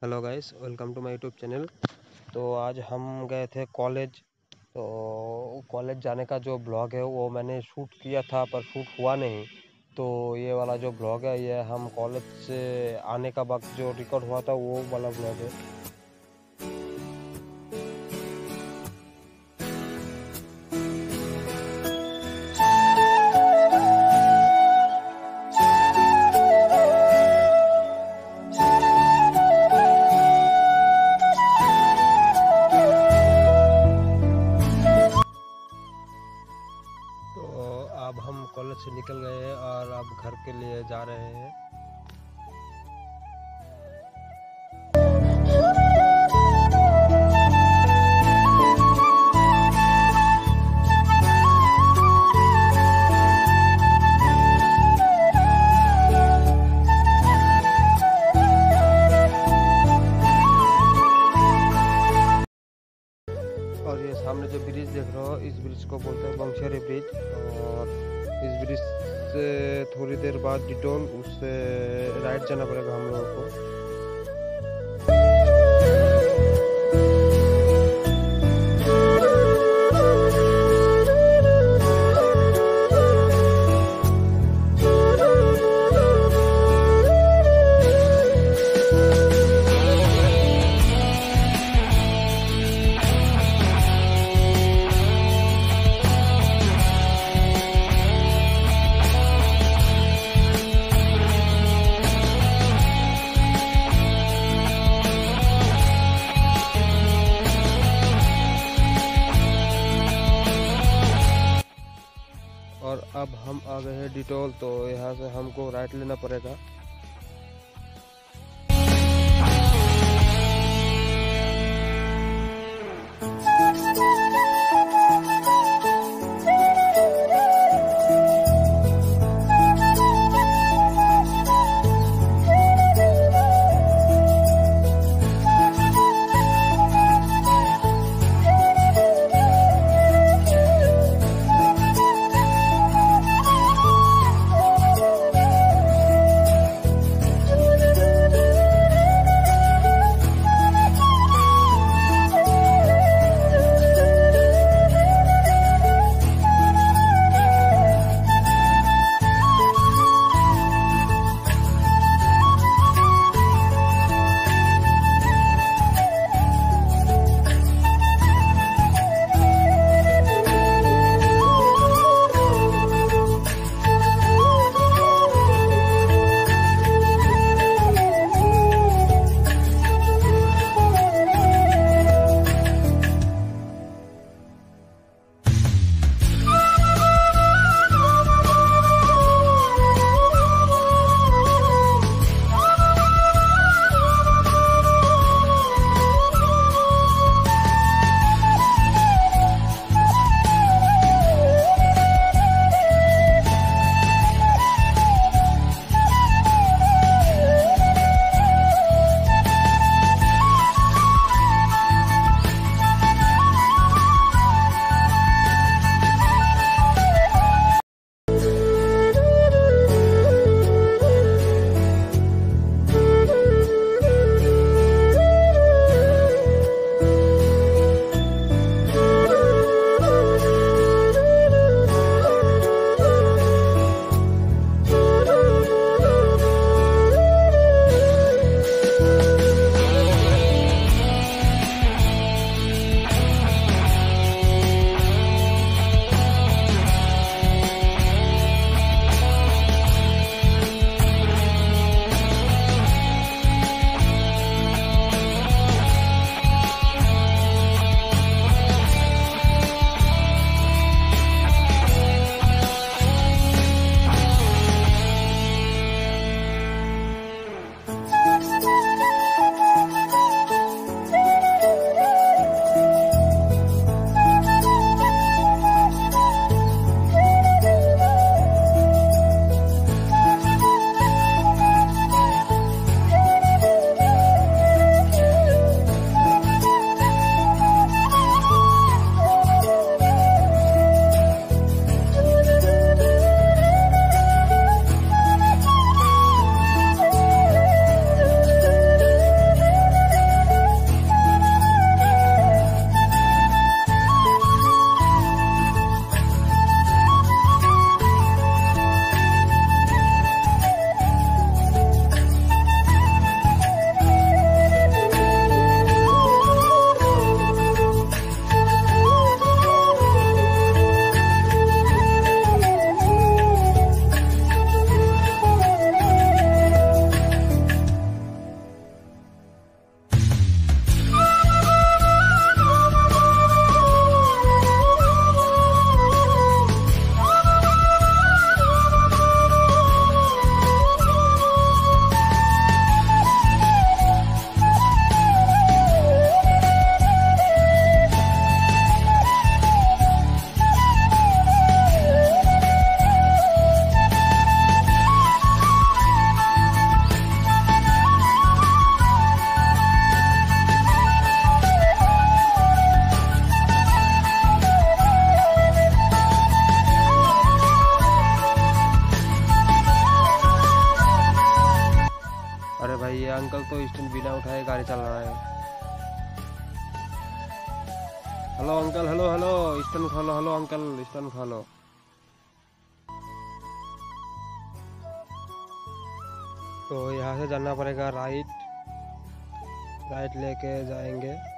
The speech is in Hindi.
Hello guys, welcome to my YouTube channel. तो आज हम गए थे कॉलेज। तो कॉलेज जाने का जो ब्लॉग है वो मैंने शूट किया था पर शूट हुआ नहीं। तो ये वाला जो ब्लॉग है ये हम कॉलेज से आने का वक्त जो रिकॉर्ड हुआ था वो वाला ब्लॉग है। तो अब हम कॉलेज से निकल गए हैं और अब घर के लिए जा रहे हैं। और ये सामने जो ब्रिज देख रहे हो इस ब्रिज को बोलते हैं बंशेरी ब्रिज। और इस ब्रिज से थोड़ी देर बाद डिटोल उससे राइट जाना पड़ेगा हम लोगों को। और अब हम आ गए हैं डिटोल, तो यहाँ से हमको राइट लेना पड़ेगा। ये अंकल तो स्टैंड बिना उठाए गाड़ी चल रहा है। Hello uncle, hello hello, stand उठा लो, हेलो अंकल स्टैंड उठा लो। तो यहाँ से जाना पड़ेगा राइट, राइट लेके जाएंगे।